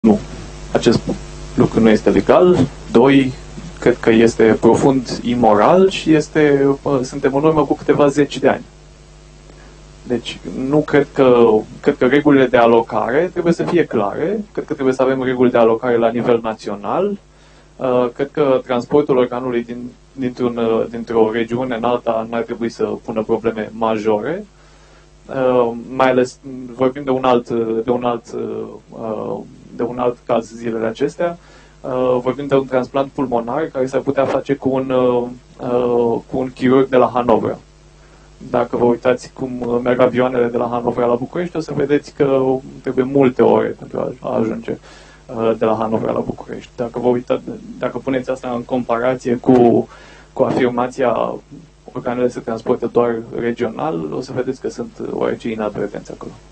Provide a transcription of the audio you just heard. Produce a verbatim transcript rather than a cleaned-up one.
nu, acest lucru nu este legal. Doi, cred că este profund imoral și este, suntem în urmă cu câteva zeci de ani. Deci nu cred că, cred că regulile de alocare trebuie să fie clare, cred că trebuie să avem reguli de alocare la nivel național, cred că transportul organului din, dintr-un, dintr-o regiune în alta nu ar trebui să pună probleme majore, mai ales vorbim de un alt, de un alt, de un alt caz zilele acestea, vorbim de un transplant pulmonar care s-ar putea face cu un, cu un chirurg de la Hanovra. Dacă vă uitați cum merg avioanele de la Hanovra la București, o să vedeți că trebuie multe ore pentru a ajunge de la Hanovra la București. Dacă vă uitați, dacă puneți asta în comparație cu, cu afirmația organele se transportă doar regional, o să vedeți că sunt oarece inadvertenți acolo.